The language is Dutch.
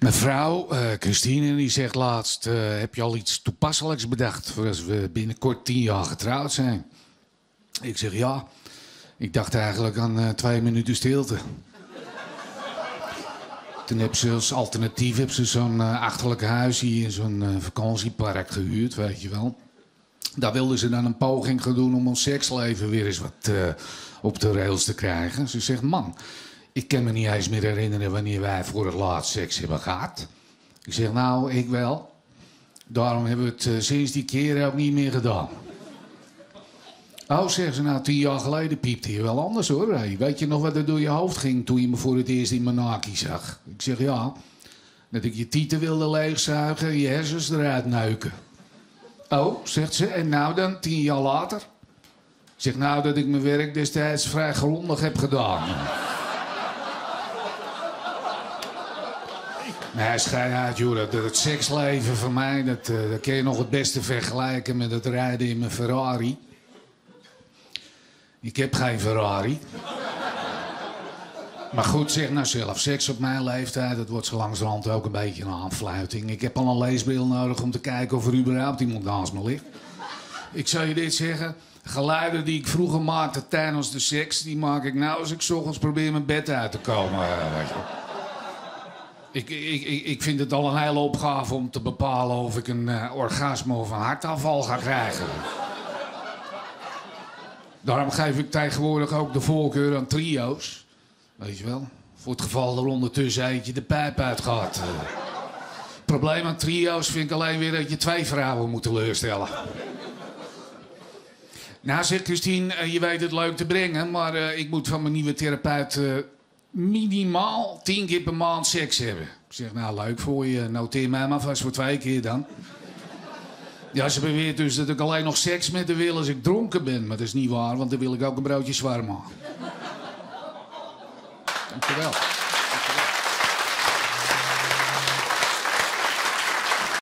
Mevrouw, Christine, die zegt laatst... heb je al iets toepasselijks bedacht... voor als we binnenkort 10 jaar getrouwd zijn? Ik zeg ja. Ik dacht eigenlijk aan 2 minuten stilte. Toen heb ze als alternatief zo'n achterlijk huisje in zo'n vakantiepark gehuurd, weet je wel. Daar wilden ze dan een poging gaan doen om ons seksleven weer eens wat op de rails te krijgen. Ze zegt, man, ik kan me niet eens meer herinneren wanneer wij voor het laatst seks hebben gehad. Ik zeg, nou, ik wel. Daarom hebben we het sinds die keer ook niet meer gedaan. Oh, zegt ze, nou, 10 jaar geleden piepte je wel anders, hoor. Hey, weet je nog wat er door je hoofd ging toen je me voor het eerst in mijn naki zag? Ik zeg, ja, dat ik je tieten wilde leegzuigen en je hersens eruit neuken. Oh, zegt ze, en nou dan, 10 jaar later? Ik zeg, nou, dat ik mijn werk destijds vrij grondig heb gedaan. Nee, schijn uit, joh. Het seksleven van mij, dat kun je nog het beste vergelijken met het rijden in mijn Ferrari. Ik heb geen Ferrari. Maar goed, zeg nou zelf, seks op mijn leeftijd, dat wordt zo langzamerhand ook een beetje een aanfluiting. Ik heb al een leesbril nodig om te kijken of er überhaupt iemand naast me ligt. Ik zou je dit zeggen, geluiden die ik vroeger maakte tijdens de seks, die maak ik nou als ik 's ochtends probeer mijn bed uit te komen. Weet je. Ik vind het al een hele opgave om te bepalen of ik een orgasme of een hartaanval ga krijgen. Daarom geef ik tegenwoordig ook de voorkeur aan trio's. Weet je wel? Voor het geval er ondertussen eentje de pijp uitgaat. Het probleem aan trio's vind ik alleen weer dat je 2 vrouwen moet teleurstellen. Nou, zegt Christine, je weet het leuk te brengen, maar ik moet van mijn nieuwe therapeut minimaal 10 keer per maand seks hebben. Ik zeg, nou, leuk voor je. Noteer mij maar vast voor 2 keer dan. Ja, ze beweert dus dat ik alleen nog seks met haar wil als ik dronken ben. Maar dat is niet waar, want dan wil ik ook een broodje shawarma. Dankjewel. Dankjewel.